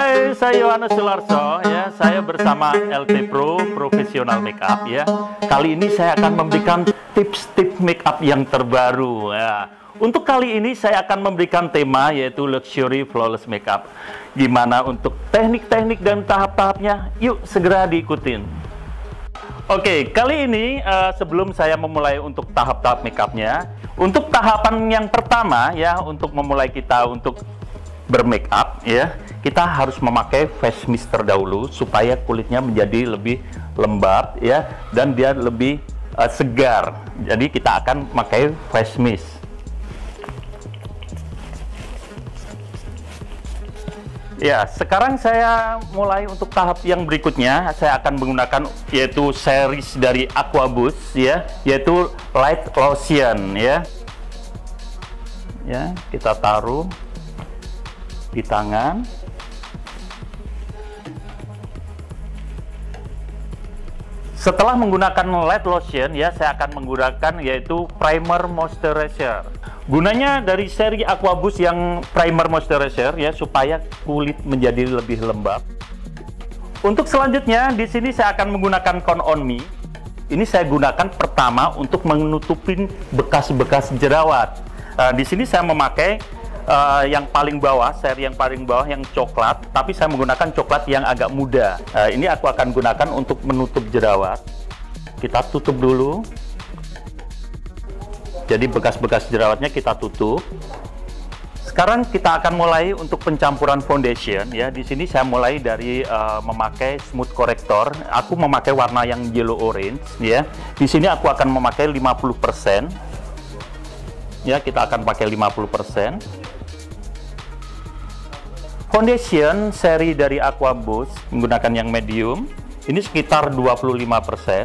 Hai, saya Yohanes Sularso ya. Saya bersama LT Pro Professional Makeup ya. Kali ini saya akan memberikan tips-tips makeup yang terbaru ya. Untuk kali ini saya akan memberikan tema yaitu Luxury Flawless Makeup. Gimana untuk teknik-teknik dan tahap-tahapnya? Yuk segera diikutin. Oke, kali ini sebelum saya memulai untuk tahap-tahap makeupnya, untuk tahapan yang pertama ya, untuk memulai kita untuk bermakeup ya, kita harus memakai face mist terdahulu supaya kulitnya menjadi lebih lembab ya, dan dia lebih segar. Jadi kita akan memakai face mist. Ya, sekarang saya mulai untuk tahap yang berikutnya. Saya akan menggunakan yaitu series dari Aquaboost ya, yaitu Light Lotion ya. Ya, kita taruh di tangan. Setelah menggunakan light lotion ya, saya akan menggunakan yaitu primer moisturizer. Gunanya dari seri Aquaboost yang primer moisturizer ya, supaya kulit menjadi lebih lembab. Untuk selanjutnya di sini saya akan menggunakan Count On Me. Ini saya gunakan pertama untuk menutupin bekas-bekas jerawat. Di sini saya memakai yang paling bawah, seri yang paling bawah yang coklat, tapi saya menggunakan coklat yang agak muda. Ini aku akan gunakan untuk menutup jerawat. Kita tutup dulu. Jadi bekas-bekas jerawatnya kita tutup. Sekarang kita akan mulai untuk pencampuran foundation ya. Di sini saya mulai dari memakai smooth corrector. Aku memakai warna yang yellow orange ya. Di sini aku akan memakai 50%. Ya, kita akan pakai 50%. Foundation seri dari Aquaboost menggunakan yang medium. Ini sekitar 25%.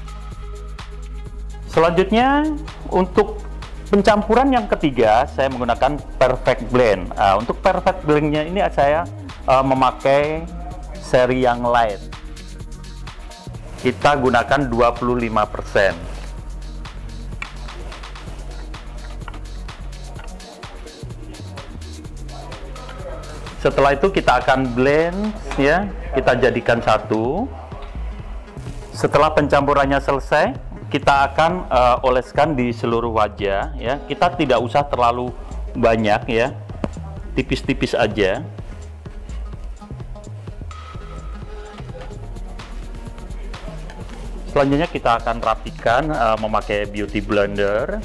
Selanjutnya untuk pencampuran yang ketiga saya menggunakan Perfect Blend. Untuk Perfect Blendnya ini saya memakai seri yang light. Kita gunakan 25%. Setelah itu kita akan blend ya, kita jadikan satu. Setelah pencampurannya selesai, kita akan oleskan di seluruh wajah ya. Kita tidak usah terlalu banyak ya, tipis-tipis aja. Selanjutnya kita akan rapikan memakai beauty blender.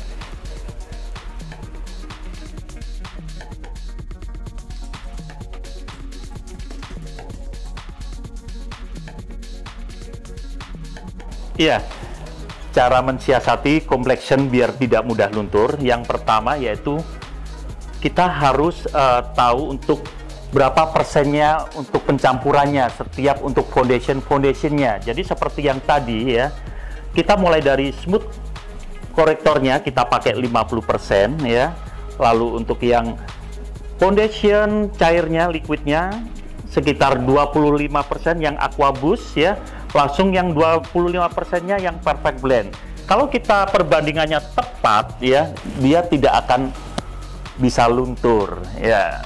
Iya, cara mensiasati complexion biar tidak mudah luntur. Yang pertama yaitu kita harus tahu untuk berapa persennya untuk pencampurannya setiap untuk foundationnya. Jadi seperti yang tadi ya, kita mulai dari smooth korektornya kita pakai 50% ya. Lalu untuk yang foundation cairnya, liquidnya sekitar 25% yang Aquaboost ya. Langsung yang 25%-nya yang Perfect Blend. Kalau kita perbandingannya tepat ya, dia tidak akan bisa luntur ya.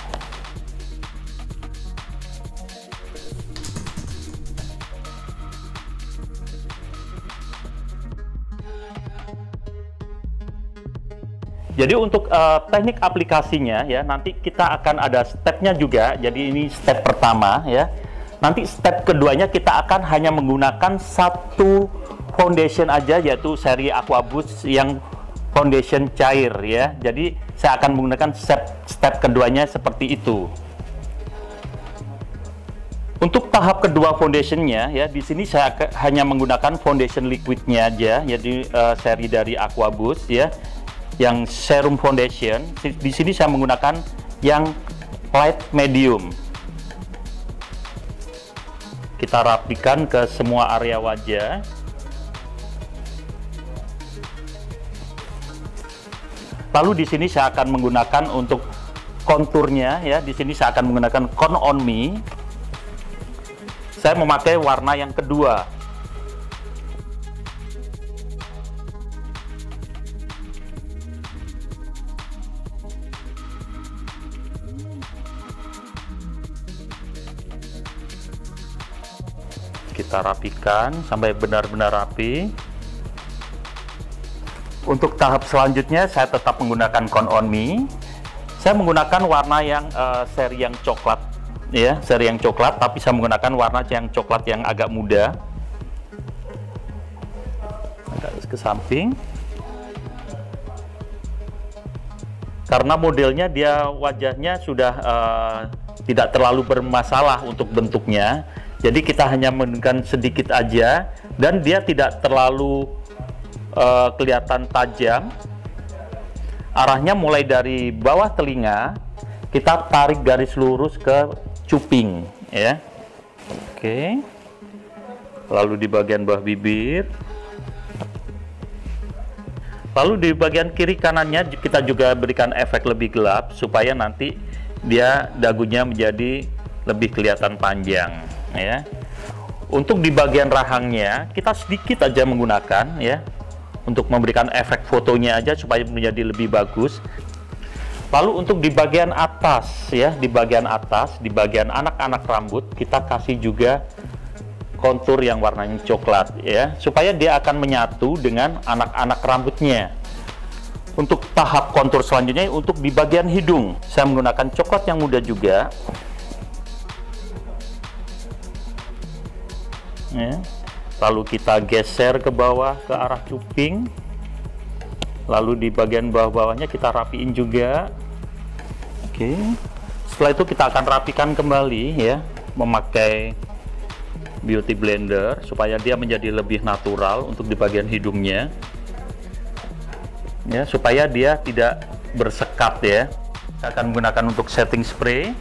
Jadi untuk teknik aplikasinya ya, nanti kita akan ada stepnya juga. Jadi ini step pertama ya. Nanti step keduanya kita akan hanya menggunakan satu foundation aja, yaitu seri Aquaboost yang foundation cair ya. Jadi saya akan menggunakan step keduanya seperti itu. Untuk tahap kedua foundationnya ya, di sini saya hanya menggunakan foundation liquidnya aja, jadi seri dari Aquaboost ya, yang serum foundation. Di sini saya menggunakan yang light medium. Kita rapikan ke semua area wajah. Lalu di sini saya akan menggunakan untuk konturnya ya. Di sini saya akan menggunakan Count On Me. Saya memakai warna yang kedua. Kita rapikan sampai benar-benar rapi. Untuk tahap selanjutnya saya tetap menggunakan Count on Me. Saya menggunakan warna yang seri yang coklat, ya, seri yang coklat, tapi saya menggunakan warna yang coklat yang agak muda. Agak ke samping. Karena modelnya dia wajahnya sudah tidak terlalu bermasalah untuk bentuknya. Jadi kita hanya menggunakan sedikit aja dan dia tidak terlalu kelihatan tajam. Arahnya mulai dari bawah telinga, kita tarik garis lurus ke cuping, ya. Oke. Lalu di bagian bawah bibir. Lalu di bagian kiri kanannya kita juga berikan efek lebih gelap supaya nanti dia dagunya menjadi lebih kelihatan panjang, ya. Untuk di bagian rahangnya kita sedikit aja menggunakan, ya, untuk memberikan efek fotonya aja supaya menjadi lebih bagus. Lalu untuk di bagian atas, ya, di bagian atas, di bagian anak-anak rambut kita kasih juga kontur yang warnanya coklat, ya, supaya dia akan menyatu dengan anak-anak rambutnya. Untuk tahap kontur selanjutnya, untuk di bagian hidung saya menggunakan coklat yang muda juga, ya. Lalu kita geser ke bawah ke arah cuping. Lalu di bagian bawah-bawahnya kita rapiin juga. Oke. Setelah itu kita akan rapikan kembali, ya, memakai beauty blender supaya dia menjadi lebih natural untuk di bagian hidungnya. Ya, supaya dia tidak bersekat, ya. Kita akan menggunakan untuk setting spray.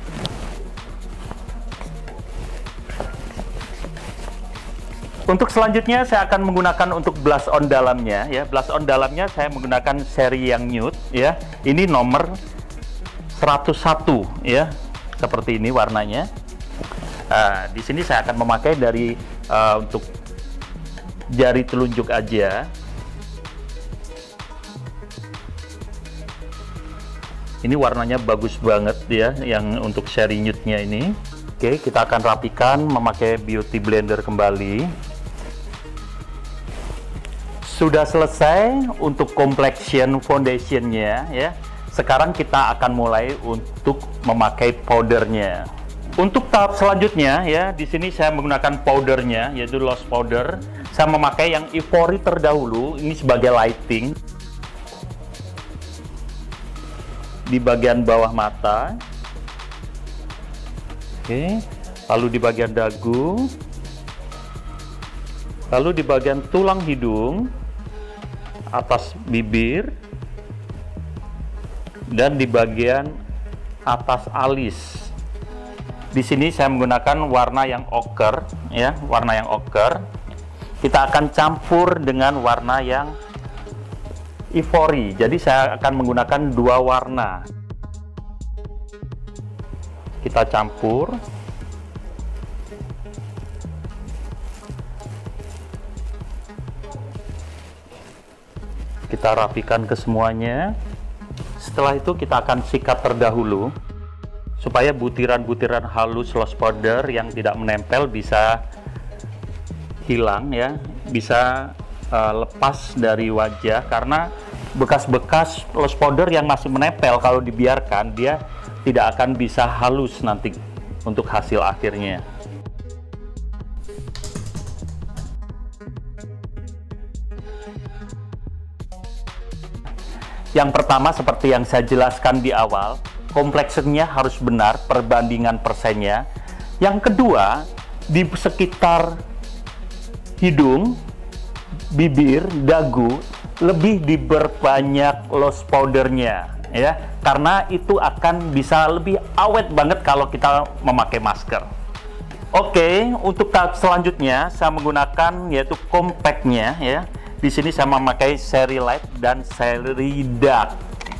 Untuk selanjutnya saya akan menggunakan untuk blush on dalamnya, ya. Blush on dalamnya saya menggunakan seri yang nude, ya. Ini nomor 101, ya. Seperti ini warnanya. Nah, di sini saya akan memakai dari untuk jari telunjuk aja. Ini warnanya bagus banget, ya, yang untuk seri nude-nya ini. Oke, kita akan rapikan memakai beauty blender kembali. Sudah selesai untuk complexion foundationnya, ya. Sekarang kita akan mulai untuk memakai powdernya. Untuk tahap selanjutnya, ya, di sini saya menggunakan powdernya, yaitu loose powder. Saya memakai yang Ivory terdahulu, ini sebagai lighting di bagian bawah mata. Oke, lalu di bagian dagu, lalu di bagian tulang hidung, atas bibir, dan di bagian atas alis. Di sini saya menggunakan warna yang ochre, ya, warna yang ochre. Kita akan campur dengan warna yang ivory. Jadi saya akan menggunakan dua warna. Kita campur. Kita rapikan ke semuanya. Setelah itu kita akan sikat terdahulu supaya butiran-butiran halus loose powder yang tidak menempel bisa hilang, ya, bisa lepas dari wajah. Karena bekas-bekas loose powder yang masih menempel kalau dibiarkan dia tidak akan bisa halus nanti untuk hasil akhirnya. Yang pertama, seperti yang saya jelaskan di awal, complexionnya harus benar, perbandingan persennya. Yang kedua, di sekitar hidung, bibir, dagu, lebih diperbanyak loose powdernya, ya, karena itu akan bisa lebih awet banget kalau kita memakai masker. Oke, untuk tahap selanjutnya saya menggunakan yaitu compactnya, ya. Di sini saya memakai seri light dan seri dark.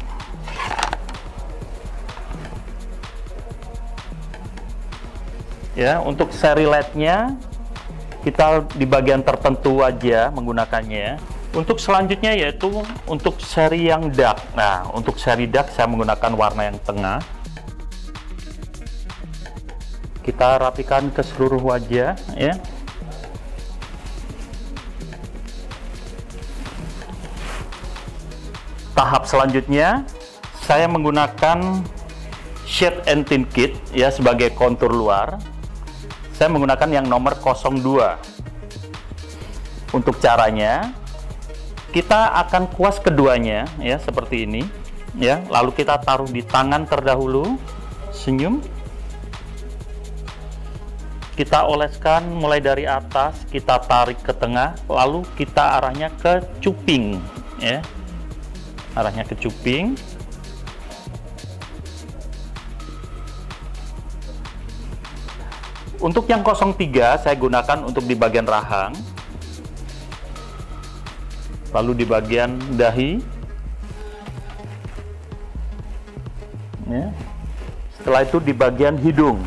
Ya, untuk seri lightnya kita di bagian tertentu aja menggunakannya. Untuk selanjutnya yaitu untuk seri yang dark. Nah, untuk seri dark saya menggunakan warna yang tengah. Kita rapikan ke seluruh wajah, ya. Tahap selanjutnya, saya menggunakan Shade and Tint Kit ya sebagai kontur luar. Saya menggunakan yang nomor 02. Untuk caranya, kita akan kuas keduanya ya seperti ini ya. Lalu kita taruh di tangan terdahulu, senyum. Kita oleskan mulai dari atas, kita tarik ke tengah, lalu kita arahnya ke cuping ya. Arahnya ke cuping. Untuk yang 03 saya gunakan untuk di bagian rahang, lalu di bagian dahi ya. Setelah itu di bagian hidung.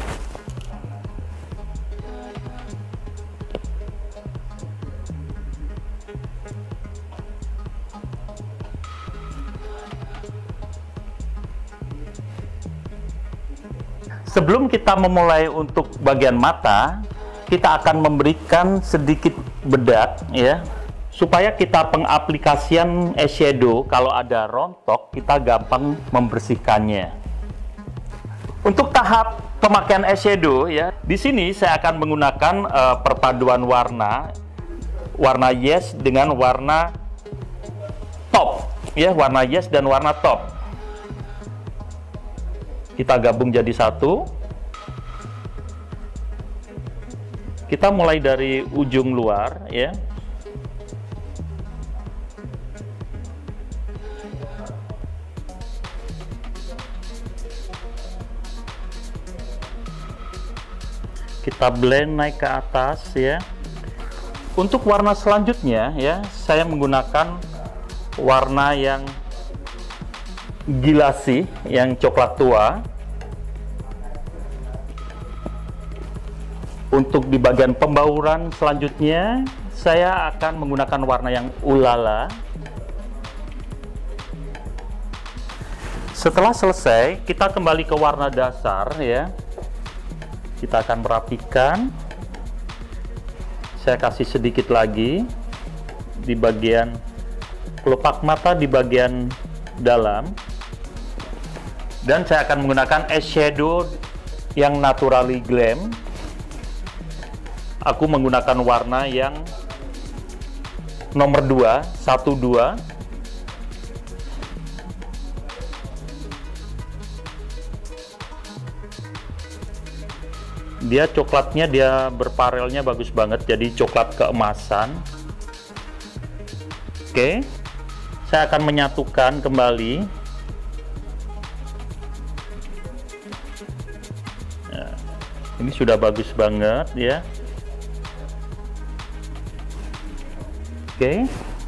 Sebelum kita memulai untuk bagian mata, kita akan memberikan sedikit bedak ya, supaya kita pengaplikasian eyeshadow kalau ada rontok kita gampang membersihkannya. Untuk tahap pemakaian eyeshadow ya, di sini saya akan menggunakan perpaduan warna yes dengan warna top ya, warna yes dan warna top. Kita gabung jadi satu. Kita mulai dari ujung luar ya. Kita blend naik ke atas ya. Untuk warna selanjutnya ya, saya menggunakan warna yang gilasi, yang coklat tua. Untuk di bagian pembauran selanjutnya, saya akan menggunakan warna yang ulala. Setelah selesai, kita kembali ke warna dasar ya. Kita akan merapikan. Saya kasih sedikit lagi di bagian kelopak mata di bagian dalam. Dan saya akan menggunakan eyeshadow yang Naturally Glam. Aku menggunakan warna yang nomor 2, 12. Dia coklatnya, dia berparelnya bagus banget, jadi coklat keemasan. Oke, saya akan menyatukan kembali. Nah, ini sudah bagus banget ya. Oke.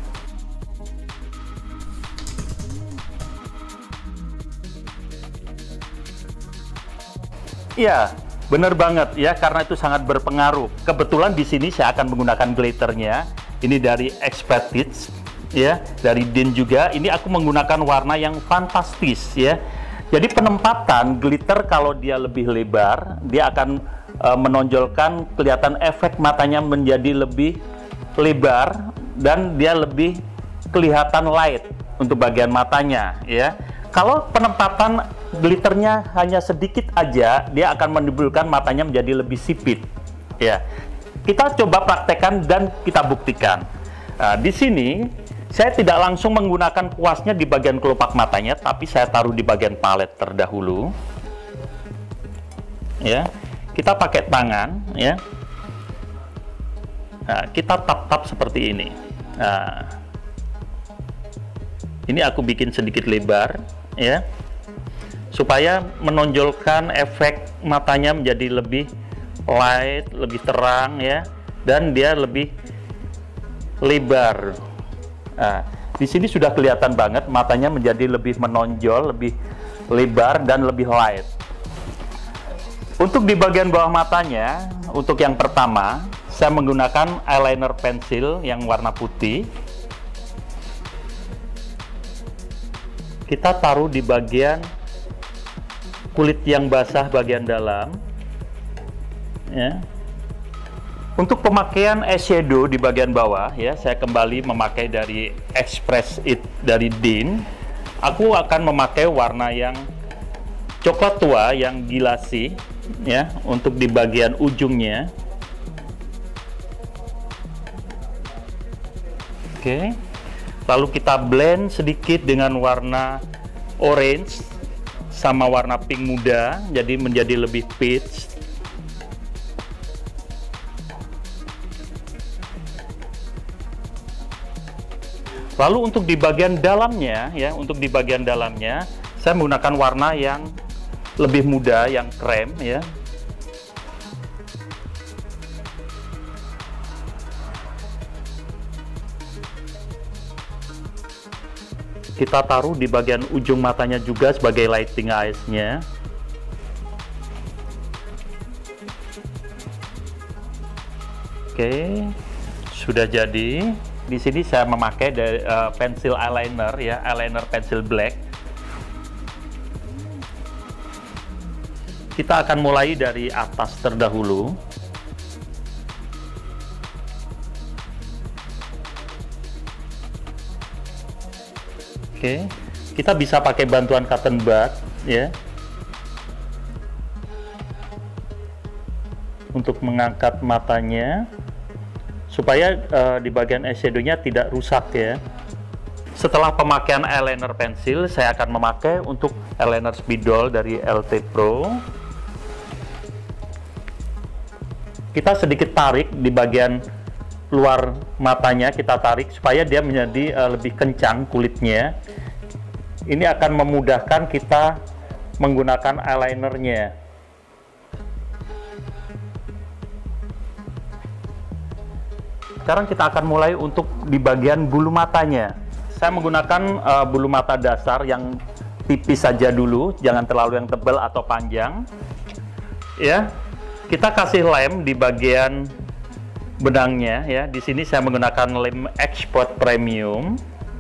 Iya, benar banget ya, karena itu sangat berpengaruh. Kebetulan di sini saya akan menggunakan glitternya. Ini dari Expected ya, dari Dean juga. Ini aku menggunakan warna yang fantastis ya. Jadi penempatan glitter kalau dia lebih lebar, dia akan menonjolkan kelihatan efek matanya menjadi lebih lebar dan dia lebih kelihatan light untuk bagian matanya ya. Kalau penempatan glitternya hanya sedikit aja, dia akan menimbulkan matanya menjadi lebih sipit ya. Kita coba praktekkan dan kita buktikan. Nah, di sini saya tidak langsung menggunakan kuasnya di bagian kelopak matanya, tapi saya taruh di bagian palet terdahulu ya. Kita pakai tangan ya. Nah, kita tap-tap seperti ini. Nah, ini aku bikin sedikit lebar ya, supaya menonjolkan efek matanya menjadi lebih light, lebih terang ya, dan dia lebih lebar. Nah, di sini sudah kelihatan banget matanya menjadi lebih menonjol, lebih lebar dan lebih light. Untuk di bagian bawah matanya, untuk yang pertama, saya menggunakan eyeliner pensil yang warna putih. Kita taruh di bagian kulit yang basah bagian dalam ya. Untuk pemakaian eyeshadow di bagian bawah ya, saya kembali memakai dari Express It dari Dean. Aku akan memakai warna yang coklat tua yang gilasi ya untuk di bagian ujungnya. Oke. Lalu kita blend sedikit dengan warna orange sama warna pink muda, jadi menjadi lebih peach. Lalu untuk di bagian dalamnya ya, untuk di bagian dalamnya saya menggunakan warna yang lebih muda, yang krem ya. Kita taruh di bagian ujung matanya juga sebagai lighting eyes-nya. Oke, sudah jadi. Di sini saya memakai dari pensil eyeliner ya, eyeliner pensil black. Kita akan mulai dari atas terdahulu. Oke, kita bisa pakai bantuan cotton bud ya, untuk mengangkat matanya supaya di bagian eyeshadow-nya tidak rusak ya. Setelah pemakaian eyeliner pensil, saya akan memakai untuk eyeliner spidol dari LT Pro. Kita sedikit tarik di bagian luar matanya, kita tarik supaya dia menjadi lebih kencang kulitnya. Ini akan memudahkan kita menggunakan eyelinernya. Sekarang kita akan mulai untuk di bagian bulu matanya. Saya menggunakan bulu mata dasar yang tipis saja dulu, jangan terlalu yang tebal atau panjang. Ya, kita kasih lem di bagian benangnya ya. Di sini saya menggunakan lem Expert Premium.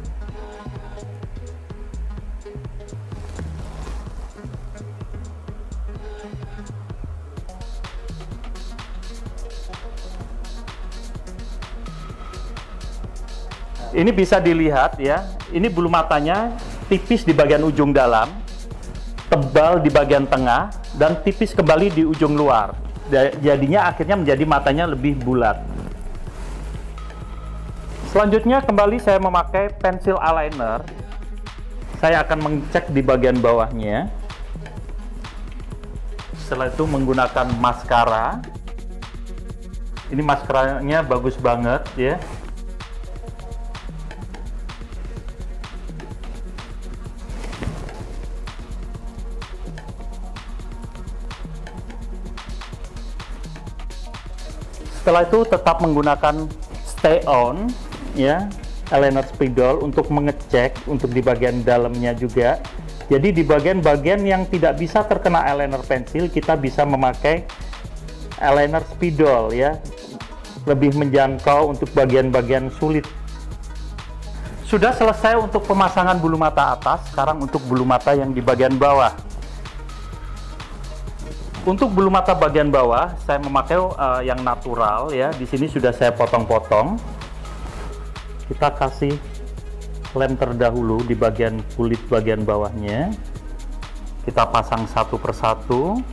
Ini bisa dilihat ya, ini bulu matanya tipis di bagian ujung dalam, tebal di bagian tengah, dan tipis kembali di ujung luar. Jadinya akhirnya menjadi matanya lebih bulat. Selanjutnya kembali saya memakai pensil eyeliner. Saya akan mengecek di bagian bawahnya. Setelah itu menggunakan maskara. Ini maskaranya bagus banget ya. Setelah itu tetap menggunakan stay on ya, eyeliner spidol untuk mengecek untuk di bagian dalamnya juga. Jadi di bagian-bagian yang tidak bisa terkena eyeliner pensil, kita bisa memakai eyeliner spidol ya, lebih menjangkau untuk bagian-bagian sulit. Sudah selesai untuk pemasangan bulu mata atas, sekarang untuk bulu mata yang di bagian bawah. Untuk bulu mata bagian bawah, saya memakai yang natural ya. Di sini sudah saya potong-potong. Kita kasih lem terdahulu di bagian kulit bagian bawahnya. Kita pasang satu persatu.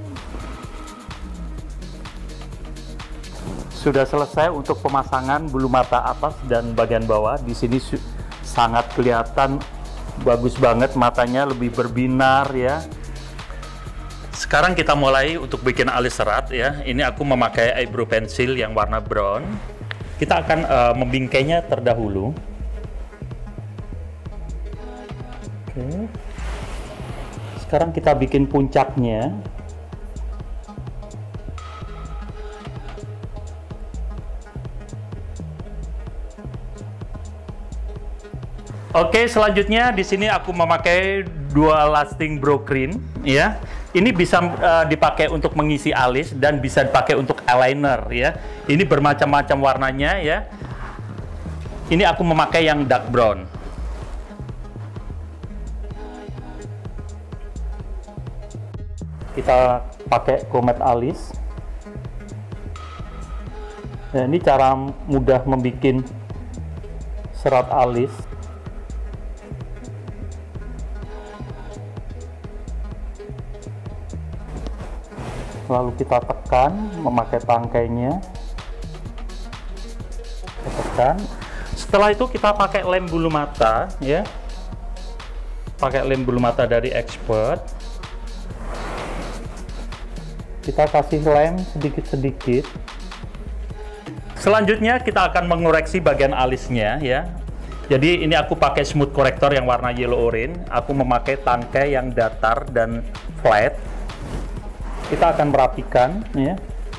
Sudah selesai untuk pemasangan bulu mata atas dan bagian bawah. Di sini sangat kelihatan bagus banget, matanya lebih berbinar ya. Sekarang kita mulai untuk bikin alis serat ya. Ini aku memakai eyebrow pencil yang warna brown. Kita akan membingkainya terdahulu. Oke. Sekarang kita bikin puncaknya. Oke, selanjutnya di sini aku memakai dual lasting brow cream ya. Ini bisa dipakai untuk mengisi alis dan bisa dipakai untuk eyeliner ya. Ini bermacam-macam warnanya ya. Ini aku memakai yang dark brown. Kita pakai pomade alis. Nah, ini cara mudah membuat serat alis. lalu kita tekan memakai tangkainya, kita tekan. Setelah itu kita pakai lem bulu mata ya, pakai lem bulu mata dari Expert. Kita kasih lem sedikit-sedikit. Selanjutnya kita akan mengoreksi bagian alisnya ya. Jadi ini aku pakai smooth corrector yang warna yellow orange. Aku memakai tangkai yang datar dan flat. Kita akan merapikan ya.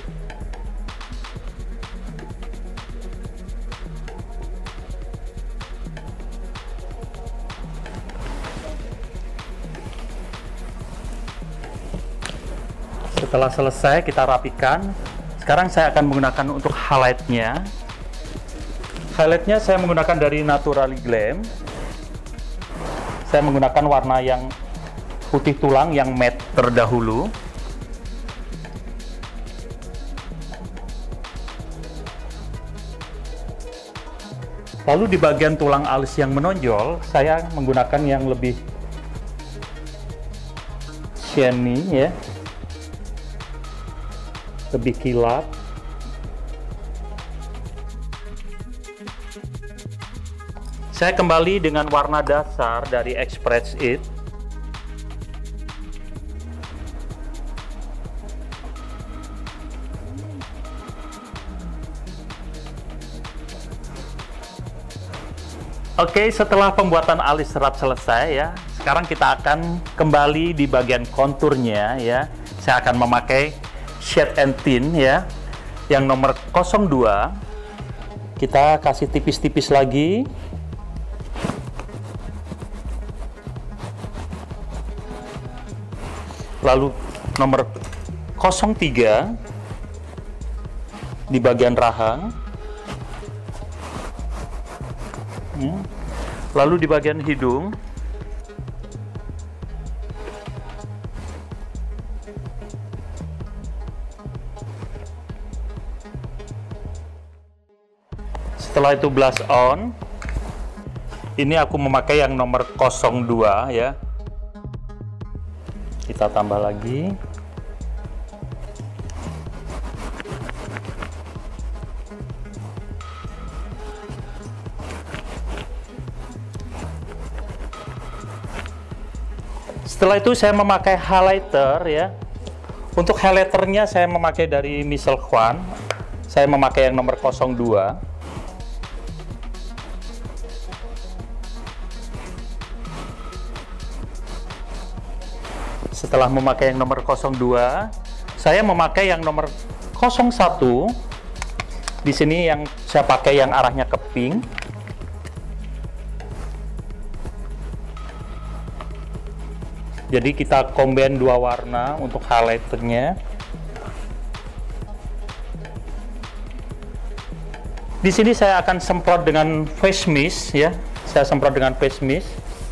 Setelah selesai kita rapikan. Sekarang saya akan menggunakan untuk highlightnya. Highlightnya saya menggunakan dari Naturally Glam. Saya menggunakan warna yang putih tulang yang matte terdahulu. Lalu di bagian tulang alis yang menonjol, saya menggunakan yang lebih shiny ya, lebih kilap. Saya kembali dengan warna dasar dari Express It. Oke, setelah pembuatan alis serat selesai ya, sekarang kita akan kembali di bagian konturnya ya. Saya akan memakai shade and tint ya, yang nomor 02. Kita kasih tipis-tipis lagi. Lalu nomor 03 di bagian rahang. Lalu di bagian hidung. Setelah itu blush on. Ini aku memakai yang nomor 02 ya. Kita tambah lagi. Setelah itu saya memakai highlighter ya. Untuk highlighternya saya memakai dari Michelle Kwan. Saya memakai yang nomor 02. Setelah memakai yang nomor 02, saya memakai yang nomor 01. Di sini yang saya pakai yang arahnya ke pink. Jadi kita combine dua warna untuk highlighternya. Di sini saya akan semprot dengan face mist ya. Saya semprot dengan face mist.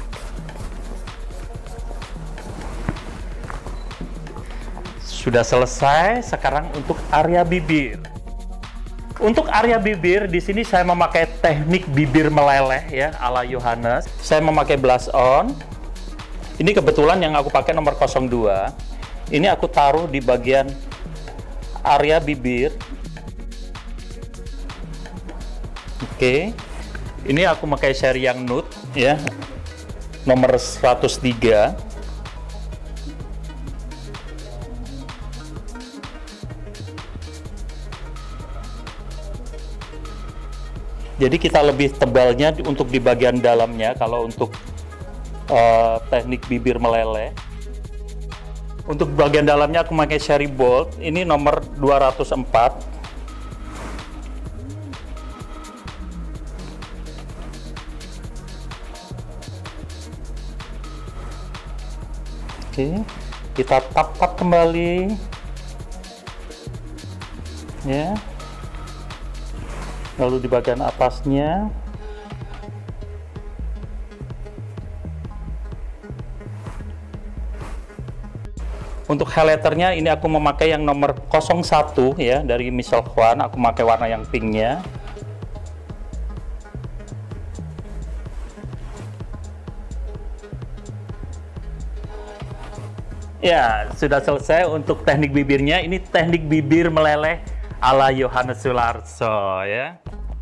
Sudah selesai. Sekarang untuk area bibir. Untuk area bibir di sini saya memakai teknik bibir meleleh ya ala Johannes. Saya memakai blush on. Ini kebetulan yang aku pakai nomor 02. Ini aku taruh di bagian area bibir. Oke. Ini aku pakai seri yang nude ya. Nomor 103. Jadi kita lebih tebalnya untuk di bagian dalamnya kalau untuk teknik bibir meleleh. Untuk bagian dalamnya aku pakai seri bold. Ini nomor 204. Oke, kita tap-tap kembali ya. Lalu di bagian atasnya. Untuk highlighternya ini aku memakai yang nomor 01 ya dari Michelle Kwan. Aku memakai warna yang pinknya. Ya, sudah selesai untuk teknik bibirnya. Ini teknik bibir meleleh ala Yohanes Sularso ya.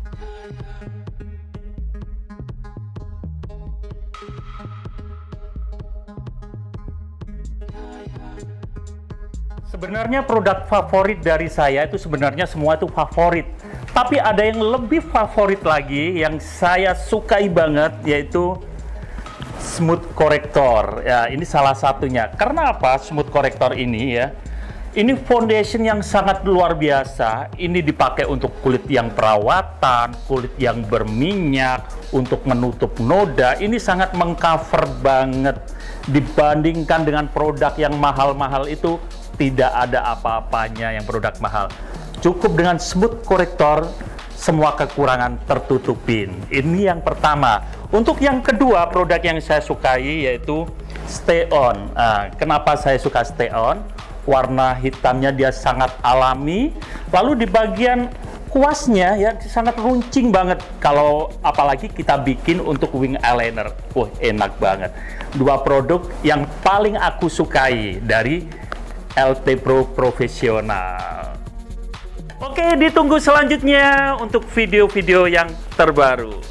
Sebenarnya produk favorit dari saya itu sebenarnya semua itu favorit. Tapi ada yang lebih favorit lagi yang saya sukai banget, yaitu Smooth Corrector. Ya, ini salah satunya. Karena apa Smooth Corrector ini ya? Ini foundation yang sangat luar biasa. Ini dipakai untuk kulit yang perawatan, kulit yang berminyak, untuk menutup noda. Ini sangat mengcover banget. Dibandingkan dengan produk yang mahal-mahal itu, tidak ada apa-apanya yang produk mahal. Cukup dengan Smooth Corrector, semua kekurangan tertutupin. Ini yang pertama. Untuk yang kedua, produk yang saya sukai yaitu Stay On. Kenapa saya suka Stay On? Warna hitamnya dia sangat alami. Lalu di bagian kuasnya ya sangat runcing banget. Kalau apalagi kita bikin untuk wing eyeliner, enak banget. Dua produk yang paling aku sukai dari LT Pro Profesional. Oke, ditunggu selanjutnya untuk video-video yang terbaru.